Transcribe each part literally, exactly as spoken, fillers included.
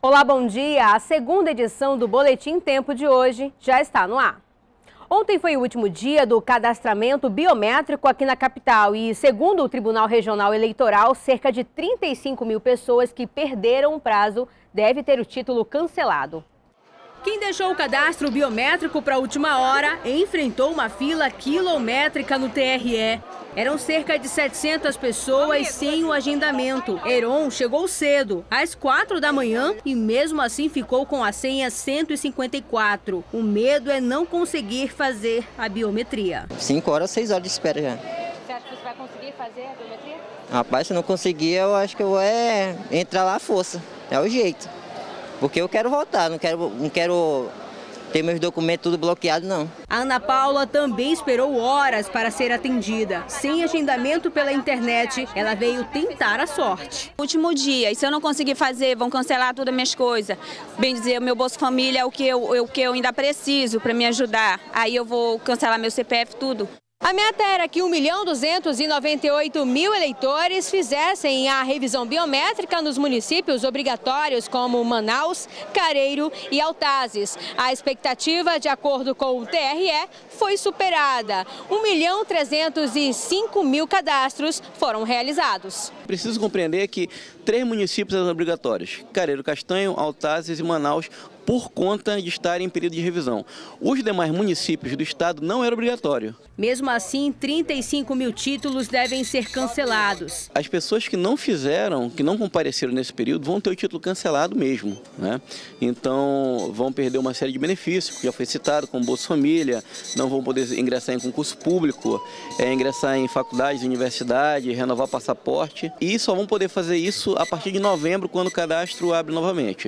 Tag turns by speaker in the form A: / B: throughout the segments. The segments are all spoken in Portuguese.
A: Olá, bom dia! A segunda edição do Boletim Tempo de hoje já está no ar. Ontem foi o último dia do cadastramento biométrico aqui na capital e, segundo o Tribunal Regional Eleitoral, cerca de trinta e cinco mil pessoas que perderam o prazo devem ter o título cancelado. Quem deixou o cadastro biométrico para a última hora enfrentou uma fila quilométrica no T R E. Eram cerca de setecentas pessoas sem o agendamento. Heron chegou cedo, às quatro da manhã, e mesmo assim ficou com a senha cento e cinquenta e quatro. O medo é não conseguir fazer a biometria.
B: Cinco horas, seis horas de espera já.
A: Você acha que você vai conseguir fazer a biometria?
B: Rapaz, se não conseguir, eu acho que eu vou é entrar lá à força. É o jeito. Porque eu quero voltar, não quero, não quero ter meus documentos tudo bloqueado, não.
A: A Ana Paula também esperou horas para ser atendida. Sem agendamento pela internet, ela veio tentar a sorte.
C: Último dia, e se eu não conseguir fazer, vão cancelar todas as minhas coisas. Bem dizer, o meu Bolsa Família é o que eu, o que eu ainda preciso para me ajudar. Aí eu vou cancelar meu C P F, tudo.
A: A meta era que um milhão duzentos e noventa e oito mil eleitores fizessem a revisão biométrica nos municípios obrigatórios como Manaus, Careiro e Altazes. A expectativa, de acordo com o T R E, foi superada. um milhão trezentos e cinco mil cadastros foram realizados.
D: Preciso compreender que três municípios eram obrigatórios: Careiro, Castanho, Altazes e Manaus, por conta de estarem em período de revisão. Os demais municípios do estado não era obrigatório.
A: Mesmo assim, trinta e cinco mil títulos devem ser cancelados.
D: As pessoas que não fizeram, que não compareceram nesse período, vão ter o título cancelado mesmo, né? Então, vão perder uma série de benefícios, que já foi citado, como Bolsa Família, não vão poder ingressar em concurso público, é, ingressar em faculdades, universidade, renovar passaporte. E só vão poder fazer isso a partir de novembro, quando o cadastro abre novamente.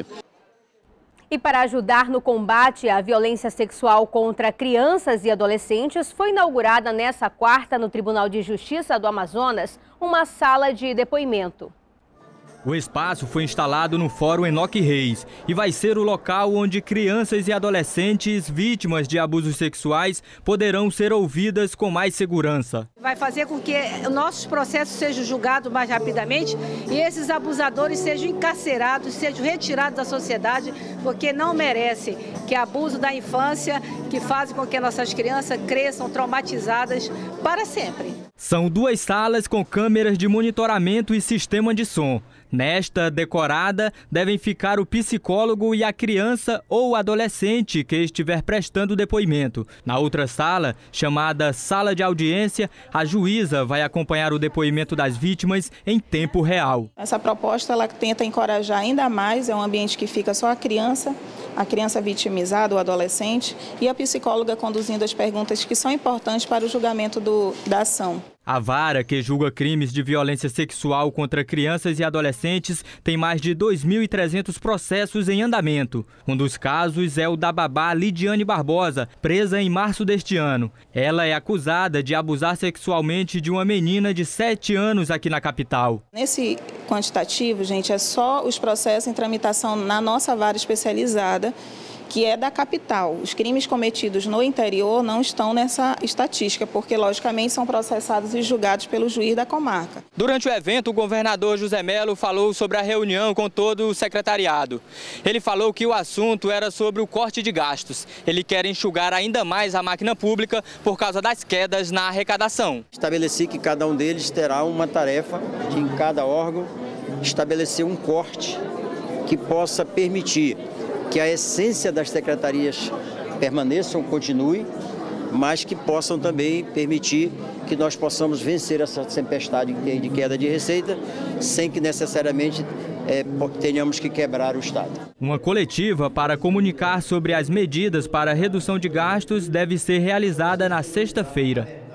A: E para ajudar no combate à violência sexual contra crianças e adolescentes, foi inaugurada nesta quarta no Tribunal de Justiça do Amazonas uma sala de depoimento.
E: O espaço foi instalado no Fórum Enoque Reis e vai ser o local onde crianças e adolescentes vítimas de abusos sexuais poderão ser ouvidas com mais segurança.
F: Vai fazer com que nossos processos sejam julgados mais rapidamente e esses abusadores sejam encarcerados, sejam retirados da sociedade, porque não merece que abuso da infância, que faz com que nossas crianças cresçam traumatizadas para sempre.
E: São duas salas com câmeras de monitoramento e sistema de som. Nesta decorada, devem ficar o psicólogo e a criança ou adolescente que estiver prestando depoimento. Na outra sala, chamada Sala de Audiência, a juíza vai acompanhar o depoimento das vítimas em tempo real.
G: Essa proposta ela tenta encorajar ainda mais, é um ambiente que fica só a criança, a criança vitimizada, o adolescente, e a psicóloga conduzindo as perguntas que são importantes para o julgamento do, da ação.
E: A vara, que julga crimes de violência sexual contra crianças e adolescentes, tem mais de dois mil e trezentos processos em andamento. Um dos casos é o da babá Lidiane Barbosa, presa em março deste ano. Ela é acusada de abusar sexualmente de uma menina de sete anos aqui na capital.
G: Nesse quantitativo, gente, é só os processos em tramitação na nossa vara especializada, que é da capital. Os crimes cometidos no interior não estão nessa estatística, porque, logicamente, são processados e julgados pelo juiz da comarca.
E: Durante o evento, o governador José Melo falou sobre a reunião com todo o secretariado. Ele falou que o assunto era sobre o corte de gastos. Ele quer enxugar ainda mais a máquina pública por causa das quedas na arrecadação.
H: Estabeleci que cada um deles terá uma tarefa de, em cada órgão, estabelecer um corte que possa permitir que a essência das secretarias permaneçam, continue, mas que possam também permitir que nós possamos vencer essa tempestade de queda de receita sem que necessariamente é, tenhamos que quebrar o Estado.
E: Uma coletiva para comunicar sobre as medidas para a redução de gastos deve ser realizada na sexta-feira.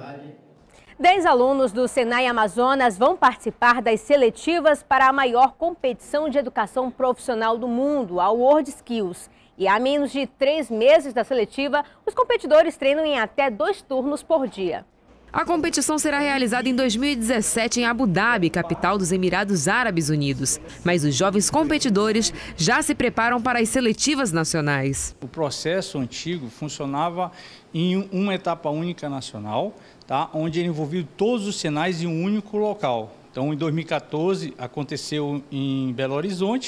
A: Dez alunos do Senai Amazonas vão participar das seletivas para a maior competição de educação profissional do mundo, a World Skills. E há menos de três meses da seletiva, os competidores treinam em até dois turnos por dia.
I: A competição será realizada em dois mil e dezessete em Abu Dhabi, capital dos Emirados Árabes Unidos. Mas os jovens competidores já se preparam para as seletivas nacionais.
J: O processo antigo funcionava em uma etapa única nacional, tá? Onde ele envolvia todos os Senais em um único local. Então, em dois mil e quatorze, aconteceu em Belo Horizonte,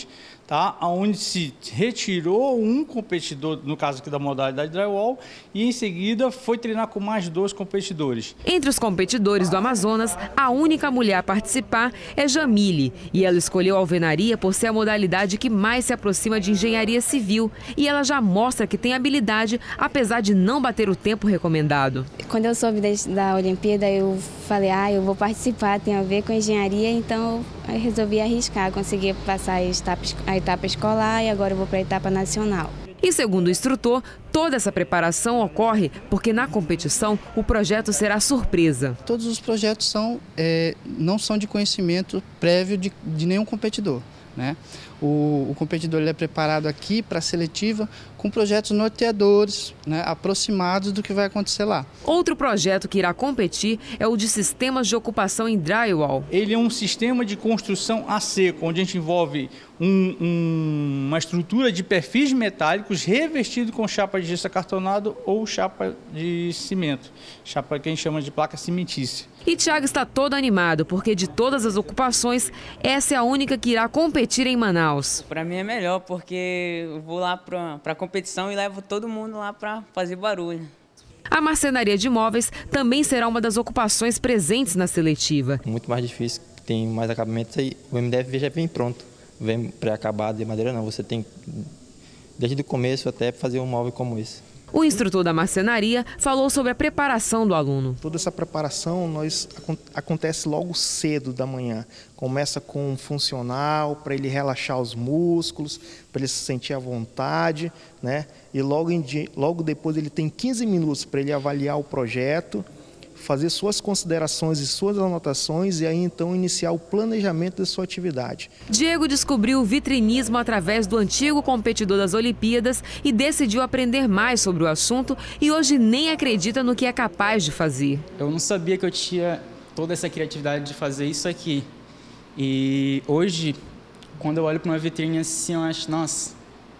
J: tá? Onde se retirou um competidor, no caso aqui da modalidade drywall, e em seguida foi treinar com mais dois competidores.
I: Entre os competidores do Amazonas, a única mulher a participar é Jamile, e ela escolheu a alvenaria por ser a modalidade que mais se aproxima de engenharia civil, e ela já mostra que tem habilidade, apesar de não bater o tempo recomendado.
K: Quando eu soube da Olimpíada, eu falei, ah, eu vou participar, tem a ver com engenharia, então eu resolvi arriscar, consegui passar a etapa, a etapa escolar e agora eu vou para a etapa nacional.
I: E segundo o instrutor, toda essa preparação ocorre porque na competição o projeto será surpresa.
L: Todos os projetos são, é, não são de conhecimento prévio de, de nenhum competidor, né? O, o competidor ele é preparado aqui para a seletiva com projetos norteadores, né, aproximados do que vai acontecer lá.
I: Outro projeto que irá competir é o de sistemas de ocupação em drywall.
J: Ele é um sistema de construção a seco, onde a gente envolve um, um, uma estrutura de perfis metálicos revestido com chapa de gesso acartonado ou chapa de cimento, chapa que a gente chama de placa cimentícia.
I: E Thiago está todo animado, porque de todas as ocupações, essa é a única que irá competir em Manaus.
M: Para mim é melhor, porque eu vou lá para a competição e levo todo mundo lá para fazer barulho.
I: A marcenaria de móveis também será uma das ocupações presentes na seletiva.
N: Muito mais difícil, tem mais acabamentos aí, o M D F já vem pronto, vem pré-acabado de madeira não, você tem desde o começo até fazer um móvel como esse.
I: O instrutor da marcenaria falou sobre a preparação do aluno.
O: Toda essa preparação nós, acontece logo cedo da manhã. Começa com um funcional para ele relaxar os músculos, para ele se sentir à vontade, né? E logo, em dia, logo depois ele tem quinze minutos para ele avaliar o projeto, fazer suas considerações e suas anotações e aí então iniciar o planejamento da sua atividade.
I: Diego descobriu o vitrinismo através do antigo competidor das Olimpíadas e decidiu aprender mais sobre o assunto e hoje nem acredita no que é capaz de fazer.
P: Eu não sabia que eu tinha toda essa criatividade de fazer isso aqui. E hoje, quando eu olho para uma vitrine assim, eu acho, nossa,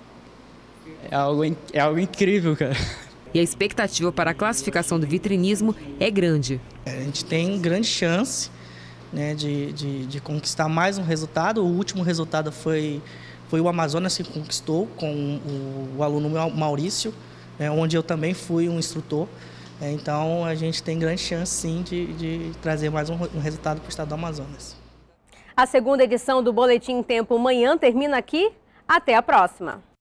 P: é algo, é algo incrível, cara.
I: E a expectativa para a classificação do vitrinismo é grande.
Q: A gente tem grande chance, né, de, de, de conquistar mais um resultado. O último resultado foi, foi o Amazonas que conquistou com o, o aluno Maurício, né, onde eu também fui um instrutor. É, então a gente tem grande chance sim de, de trazer mais um, um resultado para o estado do Amazonas.
A: A segunda edição do Boletim Tempo Manhã termina aqui. Até a próxima!